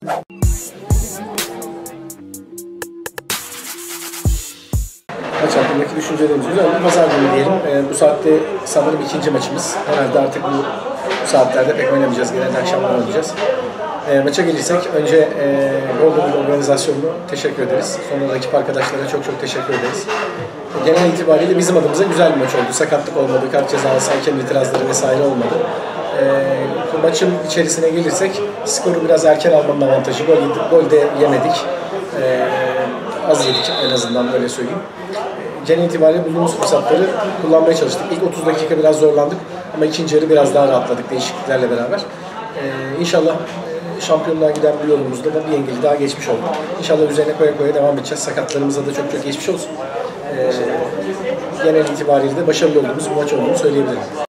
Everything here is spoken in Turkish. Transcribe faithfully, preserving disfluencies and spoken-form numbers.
Maç hakkındaki düşüncelerimiz güzel. Pazar günü diyelim. E, bu saatte sanırım ikinci maçımız. Herhalde artık bu, bu saatlerde pek oynamayacağız. Genelde akşamlar oynayacağız. E, maça gelirsek önce e, Golden organizasyonunu teşekkür ederiz. Sonra rakip arkadaşlara çok çok teşekkür ederiz. E, genel itibariyle bizim adımıza güzel bir maç oldu. Sakatlık olmadı, kart cezalısı, hakem itirazları vesaire olmadı. E, maçın içerisine gelirsek skoru biraz erken almanın avantajı. Gol, gol de yemedik. E, az yedik en azından, öyle söyleyeyim. Genel itibariyle bulduğumuz fırsatları kullanmaya çalıştık. İlk otuz dakika biraz zorlandık ama ikinci yarı biraz daha rahatladık değişikliklerle beraber. Ee, İnşallah şampiyonluğa giden bir yolumuzda da bir engeli daha geçmiş olduk. İnşallah üzerine koya koya devam edeceğiz. Sakatlarımıza da çok çok geçmiş olsun. Ee, genel itibariyle de başarılı olduğumuz bir maç olduğunu söyleyebilirim.